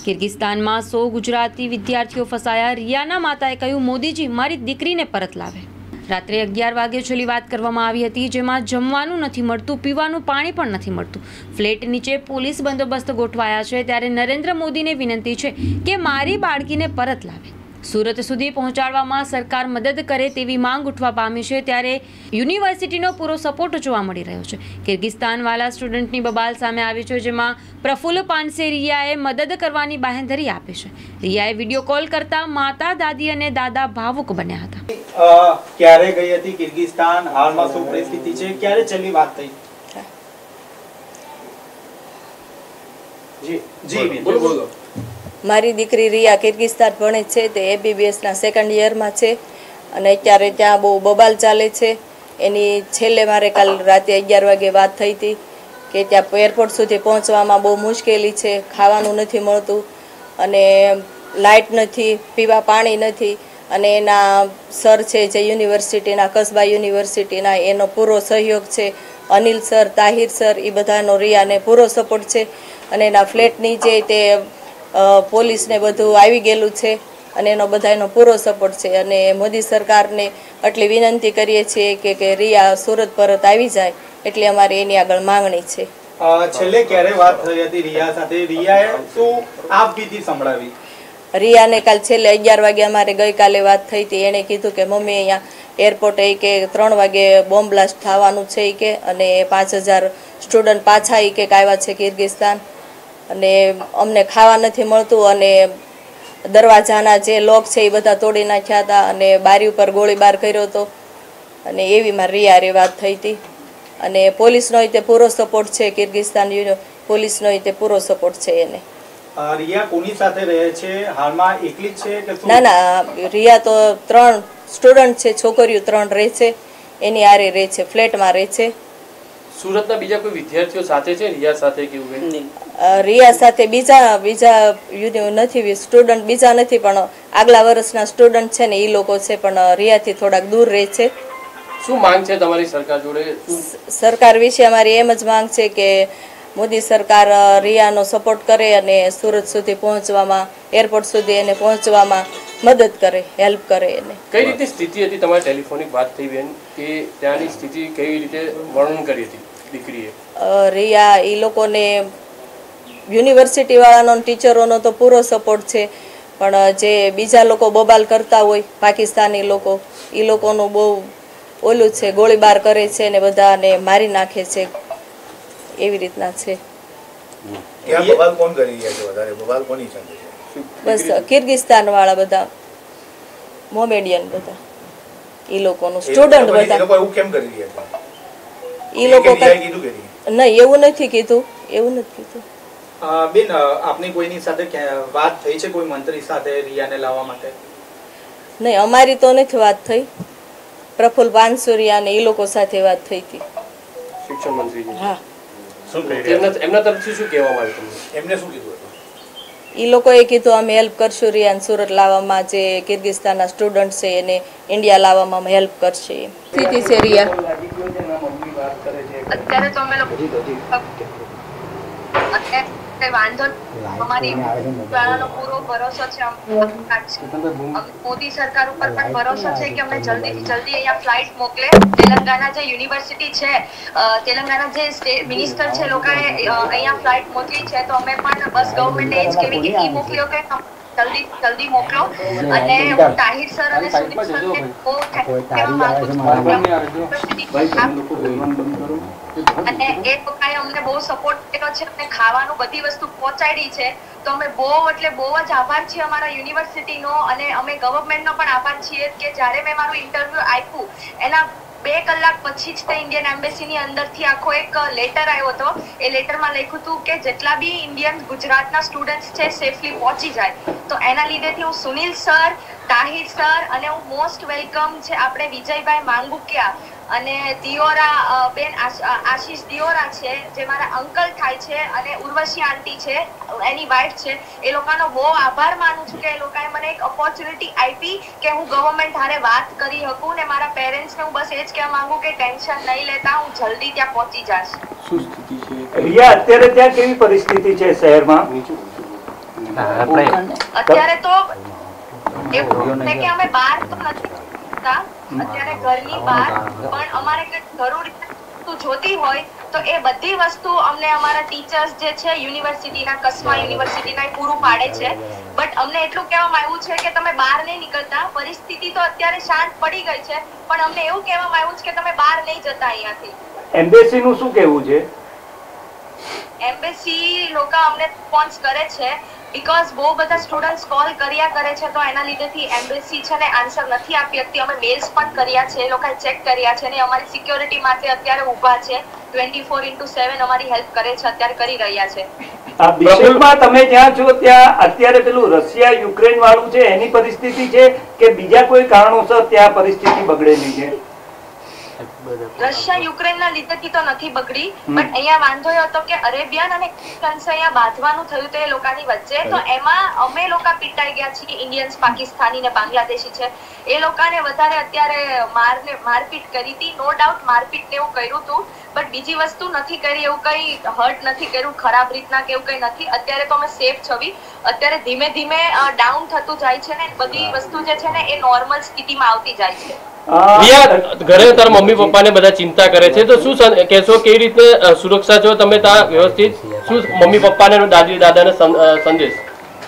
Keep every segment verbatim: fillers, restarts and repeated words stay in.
કિર્ગિસ્તાનમાં સો ગુજરાતી વિદ્યાર્થીઓ ફસાયા। રિયાના માતાએ કહ્યું, મોદીજી મારી દીકરીને પરત લાવે। રાત્રે અગિયાર વાગે છેલ્લી વાત કરવામાં આવી હતી, જેમાં જમવાનું નથી મળતું, પીવાનું પાણી પણ નથી મળતું। ફ્લેટ નીચે પોલીસ બંદોબસ્ત ગોઠવાયા છે, ત્યારે નરેન્દ્ર મોદીને વિનંતી છે કે મારી બાળકીને પરત લાવે। સુરત સુધી પહોંચાડવામાં સરકાર મદદ કરે તેવી માંગ ઉઠવા પામી છે, ત્યારે યુનિવર્સિટીનો પૂરો સપોર્ટ જોવા મળી રહ્યો છે। કિર્ગિસ્તાનવાળા સ્ટુડન્ટની બબાલ સામે આવી છે, જેમાં પ્રફુલ્લ પાનસે રિયાએ મદદ કરવાની બાંહેધરી આપી છે। રિયાએ વિડીયો કોલ કરતા માતા, દાદી અને દાદા ભાવુક બન્યા હતા। ક્યારે ગઈ હતી કિર્ગિસ્તાન, હાલમાં શું પરિસ્થિતિ છે, ક્યારે છેલ્લી વાત થઈ? જી જી બોલો બોલો। મારી દીકરી રિયા કિર્ગિસ્તાન ભણે છે, તે એબીબીએસના સેકન્ડ યરમાં છે અને અત્યારે ત્યાં બહુ બબાલ ચાલે છે। એની છેલ્લે મારે કાલ રાતે અગિયાર વાગે વાત થઈ હતી કે ત્યાં એરપોર્ટ સુધી પહોંચવામાં બહુ મુશ્કેલી છે, ખાવાનું નથી મળતું અને લાઇટ નથી, પીવા પાણી નથી અને એના સર છે જે યુનિવર્સિટીના, કસ્બા યુનિવર્સિટીના, એનો પૂરો સહયોગ છે। અનિલ સર, તાહિર સર, એ બધાનો રિયાને પૂરો સપોર્ટ છે અને એના ફ્લેટની જે તે પોલીસને બધું આવી ગયેલું છે અને એનો બધાનો પૂરો સપોર્ટ છે અને મોદી સરકારને આટલી વિનંતી કરીએ છીએ કે કે રિયા સુરત પરત આવી જાય, એટલે અમારી એની આગળ માંગણી છે। છેલ્લે ક્યારે વાત થઈ હતી રિયા સાથે? રિયાએ શું આપવીતી સંભળાવી? રિયાને કાલ છેલ્લે અગિયાર વાગે અમારે ગઈકાલે વાત થઈ હતી। એણે કીધું કે મમ્મી અહીંયા એરપોર્ટે કે ત્રણ વાગે બોમ્બ બ્લાસ્ટ થવાનું છે કે અને પાંચ હજાર સ્ટુડન્ટ પાછા એ કે આવ્યા છે કિર્ગિસ્તાન અને અમને ખાવા નથી મળતું અને દરવાજાના જે લોક છે એ બધા તોડી નાખ્યા હતા અને બારી ઉપર ગોળીબાર કર્યો હતો અને એવીમાં રિયારે વાત થઈ હતી અને પોલીસનો તે પૂરો સપોર્ટ છે। કિર્ગિસ્તાન પોલીસનો તે પૂરો સપોર્ટ છે એને। રિયા કોની સાથે રહે છે હાલમાં? એકલી જ છે કે? ના ના, રિયા તો ત્રણ સ્ટુડન્ટ છે, છોકરીઓ ત્રણ રહે છે, એની આરે રહે છે, ફ્લેટમાં રહે છે। સુરતના બીજા કોઈ વિદ્યાર્થીઓ સાથે છે રિયા સાથે કે એવું? રિયા સાથે બીજા બીજા નથી સ્ટુડન્ટ, બીજા નથી પણ આગલા વર્ષના સ્ટુડન્ટ છે ને એ લોકો છે, પણ રિયાથી થોડાક દૂર રહે છે। શું માંગ છે તમારી સરકાર જોડે? સરકાર વિશે અમારી એમ જ માંગ છે કે મોદી સરકાર રિયાનો સપોર્ટ કરે અને સુરત સુધી પહોંચવામાં, એરપોર્ટ સુધી એને પહોંચવામાં મદદ કરે, હેલ્પ કરે એને। કઈ રીતે સ્થિતિ હતી તમારી? ટેલિફોનિક વાત થઈ બેન કે ત્યાંની સ્થિતિ કેવી રીતે વર્ણન કરી હતી દીકરીએ? રિયા એ લોકોને યુનિવર્સિટી વાળાનો, ટીચરોનો તો પૂરો સપોર્ટ છે, પણ જે બીજા લોકો બબાલ કરતા હોય, પાકિસ્તાની લોકો, એ લોકોનું બહુ ઓલું છે, ગોળીબાર કરે છે ને બધાને મારી નાખે છે, એવી રીતના છે। બસ કિર્ગિસ્તાન વાળા બધા મોમેડિયન બધા એ લોકોનું સ્ટુડન્ટ બધા એ લોકો નહીં, એવું નથી કીધું, એવું નથી કીધું। બેન, આપની કોઈની સાથે વાત થઈ છે, કોઈ મંત્રી સાથે રિયાને લાવવા માટે? નહીં, અમારી તો નથી વાત થઈ। પ્રફુલ્લ પાનસુરિયા ને એ લોકો સાથે વાત થઈ હતી, શિક્ષણ મંત્રી। હા, એમના તરફથી શું કહેવામાં આવ્યું તમને? એમને શું કીધું? એ લોકોએ કીધું અમે હેલ્પ કરશું રિયાને સુરત લાવવામાં, જે કિર્ગિસ્તાનના સ્ટુડન્ટ છે એને ઇન્ડિયા લાવવામાં અમે હેલ્પ કરશે। સ્થિતિ છે રિયા અત્યારે તો અમે લોકો વાંધો અમારી વાળાનો પૂરો ભરોસો છે, મોદી સરકાર ઉપર પણ ભરોસો છે કે અમને જલ્દીથી જલ્દી અહીંયા ફ્લાઇટ મોકલે। તેલંગાના જે યુનિવર્સિટી છે, તેલંગાના જે સ્ટેટ મિનિસ્ટર છે, લોકોએ અહીંયા ફ્લાઇટ મોકલી છે, તો અમે પણ બસ ગવર્મેન્ટે એ જ કહેવી કે ઈ મોકલ્યો કે જલ્દી જલ્દી મોકલો। અને હું તાહિર સર અને સુદીપ સરને બહુ કહેવા માંગુ છું અને એ લોકોએ અમને બહુ સપોર્ટ કર્યો છે અને ખાવાનું બધી વસ્તુ પહોંચાડી છે, તો અમે બહુ એટલે બહુ જ આભાર છીએ અમારા યુનિવર્સિટીનો અને અમે ગવર્મેન્ટનો પણ આભાર છીએ કે જ્યારે મેં મારું ઇન્ટરવ્યુ આપ્યું એના બે કલાક પછી જ તે ઇન્ડિયન એમ્બેસીની અંદરથી આખો એક લેટર આવ્યો હતો। એ લેટરમાં લખ્યું હતું કે જેટલા બી ઇન્ડિયન ગુજરાતના સ્ટુડન્ટ્સ છે સેફલી પહોંચી જાય, તો એના લીધેથી હું સુનિલ સર, તાહિર સર અને હું મોસ્ટ વેલકમ છે આપણે વિજયભાઈ માંગુકિયા અને દિયોરા બેન આશીષ દિયોરા છે, જે મારા અંકલ થાય છે, અને ઉર્વશી આંટી છે, એની વાઇફ છે, એ લોકોનો બહુ આભાર માનું છું કે એ લોકોએ મને એક ઓપોર્ચ્યુનિટી આપી કે હું ગવર્મેન્ટ હારે વાત કરી શકું ને મારા પેરેન્ટ્સને હું બસ એ જ કહેવા માંગુ કે ટેન્શન નહીં લેતા, હું જલ્દી ત્યાં પહોંચી જઈશ। શું સ્થિતિ છે રિયા અત્યારે? ત્યાં કેવી પરિસ્થિતિ છે શહેરમાં? અત્યારે તો એવું છે કે અમે બહાર તો નથી જતા, અત્યારે ઘરની બહાર, પણ અમારે કંઈક જરૂરી વસ્તુ જોતી હોય તો એ બધી વસ્તુ અમને અમારા ટીચર્સ જે છે યુનિવર્સિટીના, કસ્મા યુનિવર્સિટીના પૂરું પાડે છે. બટ અમને એટલું કહેવામાં આવ્યું છે કે તમે બહાર નહીં નીકળતા, પરિસ્થિતિ તો અત્યારે શાંત પડી ગઈ છે, પણ અમને એવું કહેવામાં આવ્યું છે કે તમે બહાર નહીં જતા અહીંયાથી. એમ્બેસી નું શું કહેવું છે? એમ્બેસી લોકો અમને રિસ્પોન્સ કરે છે, બીકોઝ બહુ બધા સ્ટુડન્ટ્સ કોલ કર્યા કરે છે, તો એના લીધેથી એમ્બેસી છે ને આન્સર નથી આપી શકતી. અમે મેલ્સ પણ કર્યા છે, એ લોકોએ ચેક કર્યા છે ને અમારી સિક્યોરિટી માટે અત્યારે ઊભા છે, ટ્વેન્ટી ફોર ઇન્ટુ સેવન અમારી હેલ્પ કરે છે, અત્યારે કરી રહ્યા છે. આ બિશ્કેકમાં તમે જ્યાં છો ત્યાં અત્યારે પેલું રશિયા યુક્રેન વાળું છે એની પરિસ્થિતિ છે કે બીજા કોઈ કારણોસર ત્યાં પરિસ્થિતિ બગડેલી છે? રશિયા યુક્રેન ના લીધેથી તો નથી બગડી, બટ અહીંયા વાંધો એ હતો કે અરેબિયન અને ક્રિશ્ચન્સ અહીંયા બાંધવાનું થયું તો એ લોકોની વચ્ચે, તો એમાં અમે લોકો પીટાઈ ગયા છીએ. ઇન્ડિયન્સ, પાકિસ્તાની ને બાંગ્લાદેશી છે, એ લોકોને વધારે અત્યારે મારને મારપીટ કરી હતી. નો ડાઉટ મારપીટ ને એવું કર્યું હતું, બટ બીજી વસ્તુ નથી કરી, એવું કઈ હર્ટ નથી કર્યું ખરાબ રીતના કે એવું કઈ નથી. અત્યારે તો અમે સેફ છવી. અત્યારે ધીમે ધીમે ડાઉન થતું જાય છે ને બધી વસ્તુ જે છે ને એ નોર્મલ સ્થિતિમાં આવતી જાય છે. રિયા, ઘરે તારા મમ્મી પપ્પાને બધા ચિંતા કરે છે, તો શું કહેશો, કેવી રીતે સુરક્ષા છો તમે ત્યાં વ્યવસ્થિત? શું મમ્મી પપ્પાને દાદી દાદાને સંદેશ?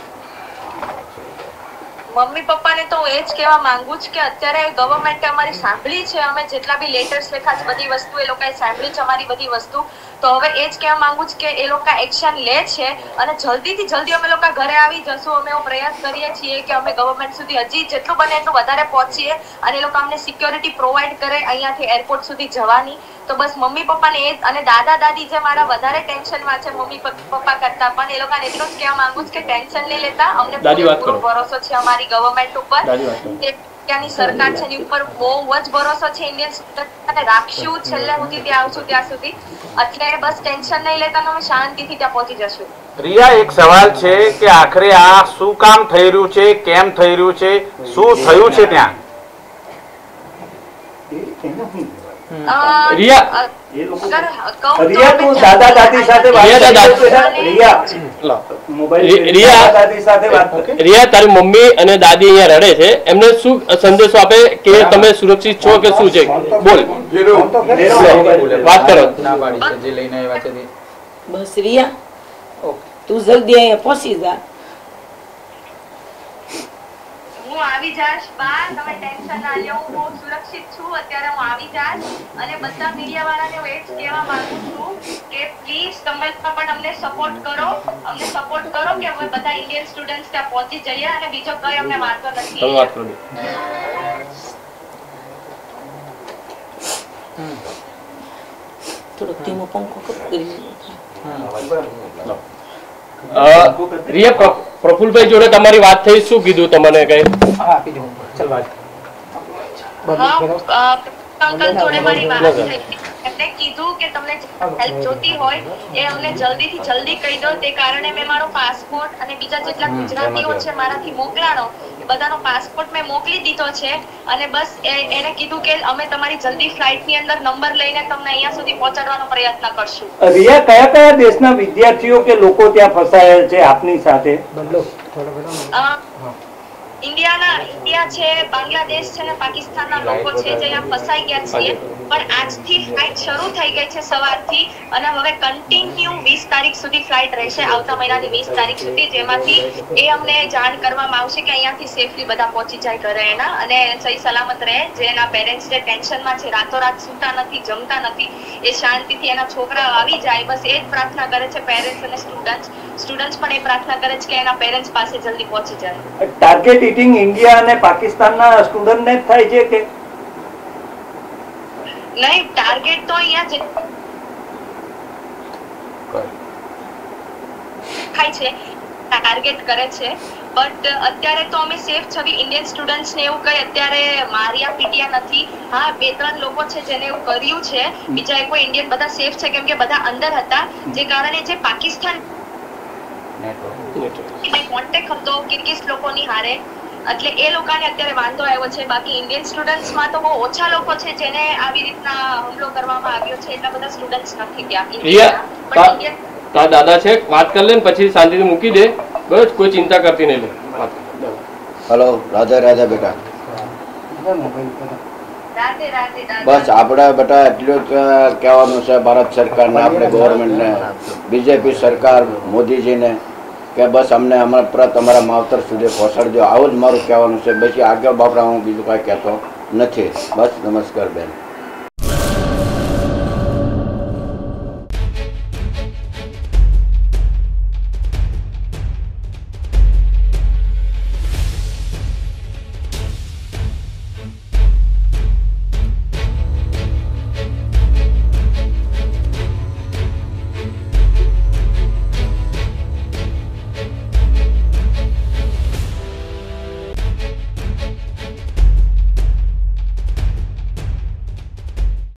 મમ્મી પપ્પાને તો એ જ કહેવા માંગુ છું કે અત્યારે ગવર્મેન્ટે અમારી સાંભળી છે, અમે જેટલા બી લેટર્સ લખ્યા છે બધી વસ્તુ એ લોકોએ સાંભળી છે અમારી બધી વસ્તુ, તો હવે એ જ કહેવા માંગુ છું કે એ લોકો એક્શન લે છે અને જલ્દીથી જલ્દી અમે લોકો ઘરે આવી જશું. અમે એવો પ્રયાસ કરીએ છીએ કે અમે ગવર્મેન્ટ સુધી હજી જેટલું બને એટલું વધારે પહોંચીએ અને એ લોકો અમને સિક્યોરિટી પ્રોવાઈડ કરે અહીંયાથી એરપોર્ટ સુધી જવાની. તો બસ મમ્મી પપ્પાને એ અને દાદા દાદી જે મારા વધારે ટેન્શનમાં છે મમ્મી પપ્પા કરતા, પણ એ લોકોને એટલું જ કહેવા માંગુ છું કે ટેન્શન નહીં લેતા, અમને પૂરો ભરોસો છે અમારી ગવર્મેન્ટ ઉપર, ત્યાંની સરકાર છે એની ઉપર બહુ જ ભરોસો છે. ઇન્ડિયન સ્ટુડન્ટ રાખશું છેલ્લે સુધી ત્યાં આવશું ત્યાં સુધી, એટલે બસ ટેન્શન નહીં લેતા, અમે શાંતિથી ત્યાં પહોંચી જશું. રિયા, એક સવાલ છે કે આખરે આ શું કામ થઈ રહ્યું છે, કેમ થઈ રહ્યું છે, શું થયું છે ત્યાં? રિયા, રિયા તું દાદા દાદી સાથે રિયા તારી મમ્મી અને દાદી અહીંયા રડે છે, એમને શું સંદેશો આપે કે તમે સુરક્ષિત છો કે શું છે? બોલ, વાત કરો. બસ રિયા, તું જલ્દી અહીંયા પહોંચી જા. હું આવી જાશ બા, તમે ટેન્શન ના લ્યો, હું બહુ સુરક્ષિત છું. અત્યારે હું આવી જાશ અને બધા મીડિયા વાળાને હું એ જ કહેવા માંગુ છું કે પ્લીઝ તમે પણ અમને સપોર્ટ કરો, અમને સપોર્ટ કરો કે અમે બધા ઇન્ડિયન સ્ટુડન્ટ્સ ત્યાં પહોંચી જઈએ અને બીજો કઈ અમને વાંધો નથી. તમે વાત કરો. થોડો ધીમો પંખો કરી. રિયા, પ્રફુલભાઈ જોડે તમારી વાત થઈ, શું કીધું તમને? કઈ અંકલ જોડે મારી વાત થઈ, એમને કીધું કે તમને હેલ્પ જોતી હોય એ અમને જલ્દીથી જલ્દી કહી દો. તે કારણે મેં મારો પાસપોર્ટ અને બીજા જેટલા ગુજરાતીઓ છે મારાથી મોકલાનો બધાનો પાસપોર્ટ મેં મોકલી દીધો છે અને બસ એને કીધું કે અમે તમારી જલ્દી ફ્લાઇટ ની અંદર નંબર લઈને તમને અહીંયા સુધી પહોંચાડવાનો પ્રયત્ન કરશું. રિયા, કયા કયા દેશના વિદ્યાર્થીઓ કે લોકો ત્યાં ફસાયેલ છે આપની સાથે? ઇન્ડિયાના ઇન્ડિયા છે, બાંગ્લાદેશ છે ને પાકિસ્તાનના લોકો છે જે અહીંયા ફસાઈ ગયા છીએ, પણ આજથી ફ્લાઇટ શરૂ થઈ ગઈ છે સવારથી અને હવે કન્ટિન્યુ વીસ તારીખ સુધી ફ્લાઇટ રહેશે, આવતા મહિનાની વીસ તારીખ સુધી, જેમાંથી એ અમને જાણ કરવામાં આવશે કે અહીંયાથી સેફલી બધા પહોંચી જાય ઘરે એના અને સહી સલામત રહે. જે એના પેરેન્ટ્સ જે ટેન્શનમાં છે, રાતોરાત સૂતા નથી, જમતા નથી, એ શાંતિથી એના છોકરાઓ આવી જાય, બસ એ જ પ્રાર્થના કરે છે પેરેન્ટ્સ અને સ્ટુડન્ટ્સ. સ્ટુડન્ટ્સ પણ એ પ્રાર્થના કરે છે કે એના પેરેન્ટ્સ પાસે જલ્દી પહોંચી જાય. ટાર્ગેટ ઈટિંગ ઇન્ડિયા અને પાકિસ્તાનના સ્ટુડન્ટને જ થાય છે કે નહીં? ટાર્ગેટ તો અહીંયા જે થાય છે ટાર્ગેટ કરે છે, બટ અત્યારે તો અમે સેફ છવી. ઇન્ડિયન સ્ટુડન્ટ્સ ને એવું કઈ અત્યારે માર્યા પીટ્યા નથી. હા, બે ત્રણ લોકો છે જેને એવું કર્યું છે, બીજા કોઈ ઇન્ડિયન બધા સેફ છે કેમ કે બધા અંદર હતા, જે કારણે જે પાકિસ્તાન કોન્ટેક્ટ હતો કિર્ગિઝ લોકોની હારે, એટલે એ લોકોને અત્યારે વાંધો આવ્યો છે. બાકી ઇન્ડિયન સ્ટુડન્ટ્સમાં તો બહુ ઓછા લોકો છે જેને આવી રીતના હુમલો કરવામાં આવ્યો છે, એટલા બધા સ્ટુડન્ટ્સ નથી ત્યાં. દાદા છે, વાત કરી લે પછી શાંતિથી મૂકી દે. બસ કોઈ ચિંતા કરતી નહીં લે. હલો રાધે રાધે બેટા. રાધે રાધે દાદા. બસ આપણે બેટા એટલું જ કહેવાનું છે ભારત સરકારને, આપણે ગવર્મેન્ટને, બીજેપી સરકાર, મોદીજીને કે બસ અમને અમારા પ્રત અમારા માવતર સુધી પહોંચાડજો. આવું જ મારું કહેવાનું છે. પછી આગળ બાપડા હું બીજું કાંઈ કહેતો નથી. બસ નમસ્કાર બેન.